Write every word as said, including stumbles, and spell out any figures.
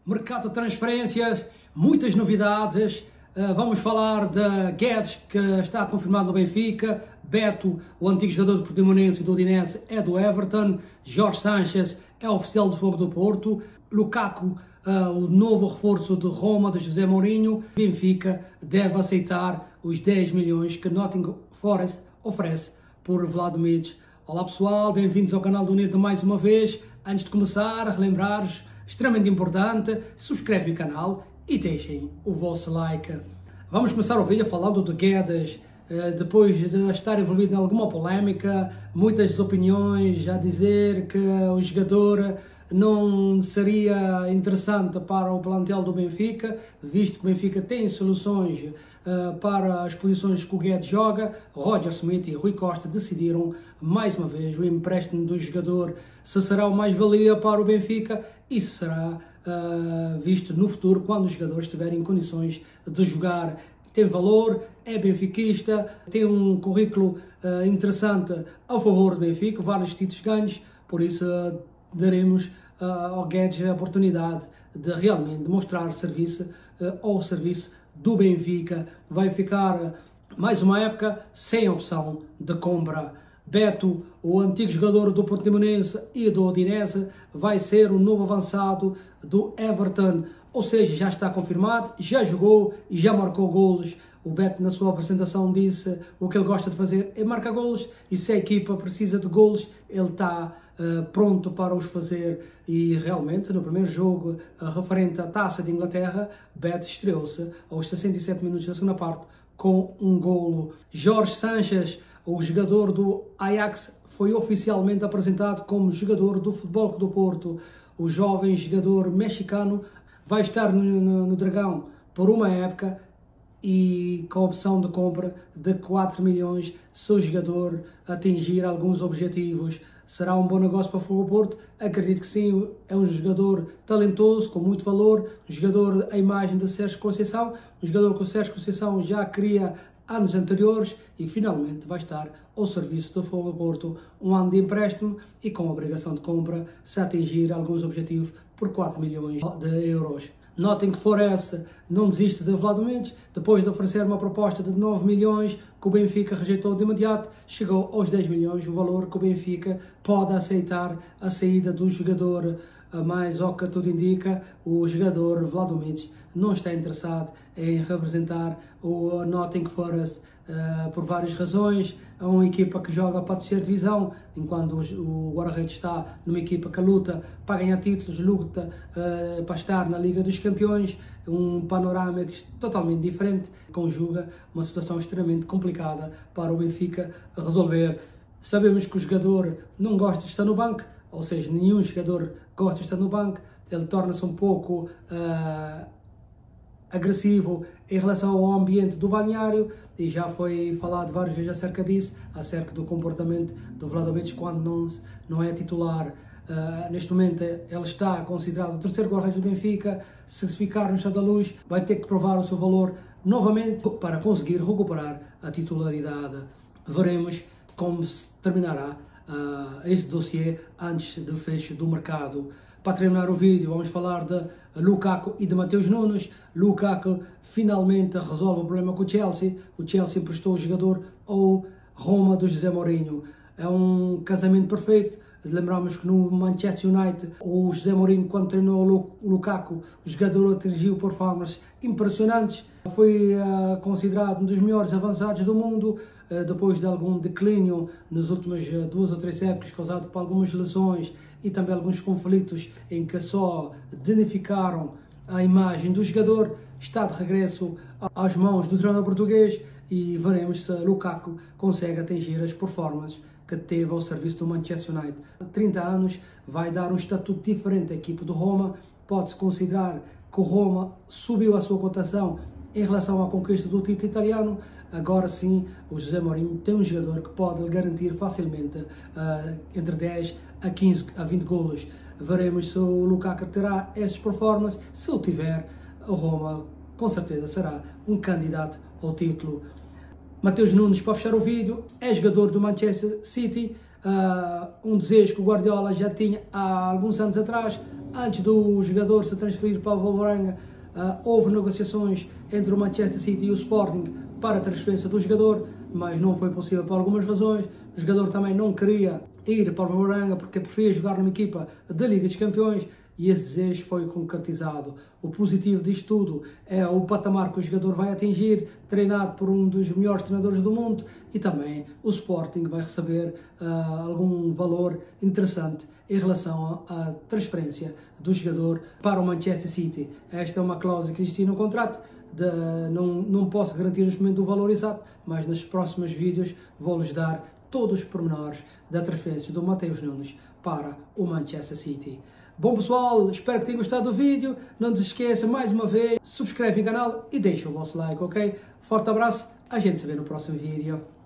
mercado de transferências, muitas novidades. Uh, vamos falar de Guedes, que está confirmado no Benfica. Beto, o antigo jogador do Portimonense e do Udinese, é do Everton. Jorge Sanchez é oficial do Fogo do Porto. Lukaku, uh, o novo reforço de Roma, de José Mourinho. Benfica deve aceitar os dez milhões que Nottingham Forest oferece por Vlahovic. Olá pessoal, bem-vindos ao canal do Neto mais uma vez. Antes de começar, relembrar-vos, extremamente importante, subscrevem o canal e deixem o vosso like. Vamos começar o vídeo falando de Guedes. Depois de estar envolvido em alguma polémica, muitas opiniões a dizer que o jogador não seria interessante para o plantel do Benfica, visto que o Benfica tem soluções uh, para as posições que o Guedes joga. Roger Smith e Rui Costa decidiram mais uma vez o empréstimo do jogador, se será o mais-valia para o Benfica e se será uh, visto no futuro, quando o jogador estiver em condições de jogar. Tem valor, é benfiquista, tem um currículo uh, interessante a favor do Benfica, vários títulos ganhos, por isso uh, daremos uh, ao Guedes a oportunidade de realmente demonstrar serviço uh, ao serviço do Benfica. Vai ficar uh, mais uma época sem opção de compra. Beto, o antigo jogador do Portimonense e do Udinese, vai ser o novo avançado do Everton. Ou seja, já está confirmado, já jogou e já marcou golos. O Beto, na sua apresentação, disse o que ele gosta de fazer é marcar golos, e se a equipa precisa de golos, ele está uh, pronto para os fazer. E realmente, no primeiro jogo uh, referente à Taça de Inglaterra, Beto estreou-se aos sessenta e sete minutos da segunda parte com um golo. Jorge Sanchez, o jogador do Ajax, foi oficialmente apresentado como jogador do Futebol Clube do Porto. O jovem jogador mexicano vai estar no, no, no Dragão por uma época e com a opção de compra de quatro milhões se o jogador atingir alguns objetivos. Será um bom negócio para o Futebol Porto? Acredito que sim. É um jogador talentoso, com muito valor, um jogador à imagem de Sérgio Conceição, um jogador que o Sérgio Conceição já queria anos anteriores, e finalmente vai estar ao serviço do Futebol Porto. Um ano de empréstimo e com obrigação de compra se atingir alguns objetivos por quatro milhões de euros. Notem que Forest não desiste de Vlahovic. Depois de oferecer uma proposta de nove milhões que o Benfica rejeitou de imediato, chegou aos dez milhões, o valor que o Benfica pode aceitar a saída do jogador. Mas, ao que tudo indica, o jogador Vlahovic não está interessado em representar o Nottingham Forest uh, por várias razões. É uma equipa que joga para a terceira divisão, enquanto o Guarda-Redes está numa equipa que luta para ganhar títulos, luta uh, para estar na Liga dos Campeões. Um panorama totalmente diferente, conjuga uma situação extremamente complicada para o Benfica resolver. Sabemos que o jogador não gosta de estar no banco, ou seja, nenhum jogador gosta de estar no banco. Ele torna-se um pouco uh, agressivo em relação ao ambiente do balneário, e já foi falado várias vezes acerca disso, acerca do comportamento do Vlahovic quando não, não é titular. Uh, neste momento ele está considerado o terceiro guarda-redes do Benfica. Se ficar no Estado da Luz, vai ter que provar o seu valor novamente para conseguir recuperar a titularidade. Veremos como se terminará uh, este dossiê antes do fecho do mercado. Para terminar o vídeo, vamos falar de Lukaku e de Mateus Nunes. Lukaku finalmente resolve o problema com o Chelsea. O Chelsea emprestou o jogador ao Roma do José Mourinho. É um casamento perfeito. Lembramos que no Manchester United, o José Mourinho, quando treinou o Lukaku, o jogador atingiu performances impressionantes. Foi uh, considerado um dos melhores avançados do mundo, uh, depois de algum declínio nas últimas uh, duas ou três épocas, causado por algumas lesões e também alguns conflitos em que só danificaram a imagem do jogador. Está de regresso às mãos do treinador português e veremos se Lukaku consegue atingir as performances que teve ao serviço do Manchester United. trinta anos, vai dar um estatuto diferente à equipe do Roma. Pode-se considerar que o Roma subiu a sua cotação em relação à conquista do título italiano. Agora sim, o José Mourinho tem um jogador que pode garantir facilmente uh, entre dez a quinze a vinte golos. Veremos se o Lukaku terá essas performances. Se o tiver, o Roma com certeza será um candidato ao título. Mateus Nunes, para fechar o vídeo, é jogador do Manchester City, uh, um desejo que o Guardiola já tinha há alguns anos atrás. antes do jogador se transferir para o Wolverhampton, uh, houve negociações entre o Manchester City e o Sporting para a transferência do jogador, mas não foi possível por algumas razões. O jogador também não queria ir para o Wolverhampton porque preferia jogar numa equipa da Liga dos Campeões, e esse desejo foi concretizado. O positivo disto tudo é o patamar que o jogador vai atingir, treinado por um dos melhores treinadores do mundo, e também o Sporting vai receber uh, algum valor interessante em relação à transferência do jogador para o Manchester City. Esta é uma cláusula que existia no contrato. De, não, não posso garantir neste momento o valor exato, mas nos próximos vídeos vou-lhes dar todos os pormenores da transferência do Mateus Nunes para o Manchester City. Bom pessoal, espero que tenham gostado do vídeo. Não se esqueça, mais uma vez, subscreve o canal e deixa o vosso like, ok? Forte abraço, a gente se vê no próximo vídeo.